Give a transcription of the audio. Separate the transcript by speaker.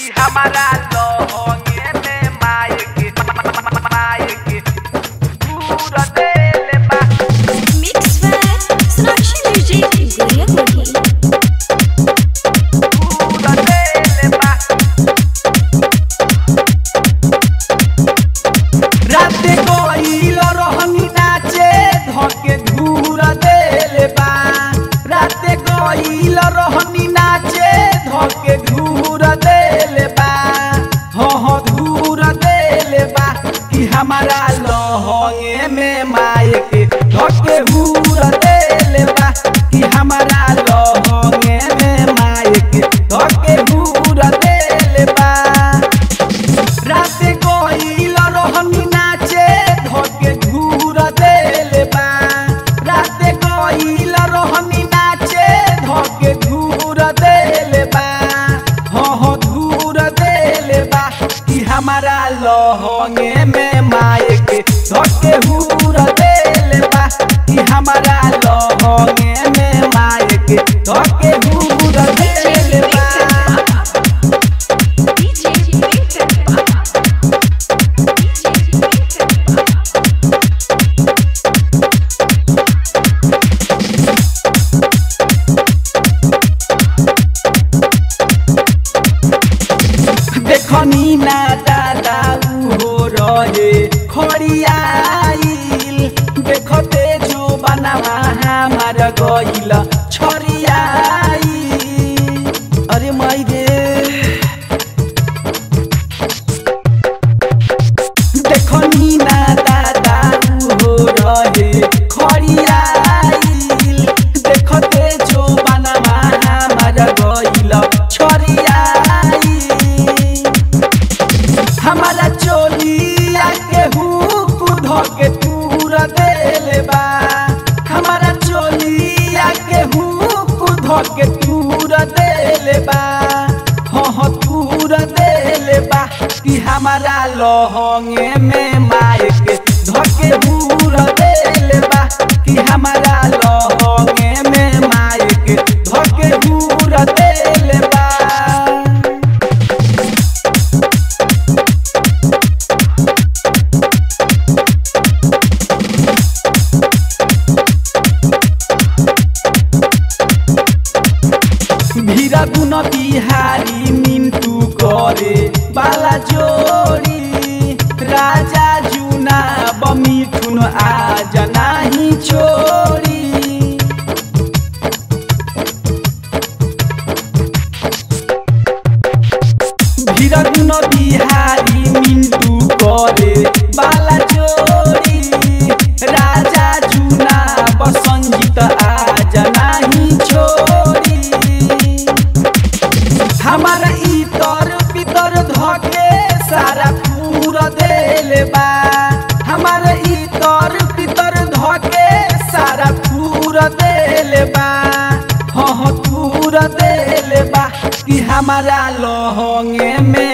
Speaker 1: कि हमारा लोगे में मायके पूरा दिल बा।
Speaker 2: मिक्स बाय सोनाक्षी म्यूजिक गुड़िया कोठी।
Speaker 1: पूरा दिल बा। रात गइल रहनी नाचे धके घूरा दिल बा। रात गइल रहनी नाचे धके घूरा दिल बा। हो घूरा दिल बा कि हमारा लहंगे में मायके धके घूरा दिल बा। कि हमारा लहंगे में मायके धके घूरा दिल बा। रात गइल रहनी नाचे धके घूरा दिल बा। रात गइल रहनी नाचे धके घूरा दिल बा। हो घूरा दिल बा कि हमारा लहंगे में मायके धके घूरा दिल बा। कि हमारा लहंगे में मायके धके घूरा दिल बा। देखनी ना दादा हो रहे खड़ियाइल। देखते जो बनवा हमार गइल छरियाइल। अरे माई रे देखनी ना दादा हो रहे खड़ियाइल। देखते जो बनवा हमार गइल छरियाइल। हमारा चोलिया के हुक धके पूरा दिल बा। हमारा चोलिया के हुक धके पूरा दिल बा। हो पूरा दिल बा कि हमारा लहंगे में मायके धके पूरा दिल बा। कि हमारा लहंगे में मायके धके पूरा दिल बा। भीरा गुन बिहारी मिंटू करे बाला जोड़ी। राजा जुना बमिठुन आज नाही छोड़ी। भीरा गुन बिहारी मिंटू करे बाला जोड़ी। राजा जुना बसंजित आज नाही छोड़ी। हमारा इतर पितर धके सारा पूरा दिल बा। हमारा इतर पितर धके सारा पूरा दिल बा। हो पूरा दिल बा कि हमारा लहंगे में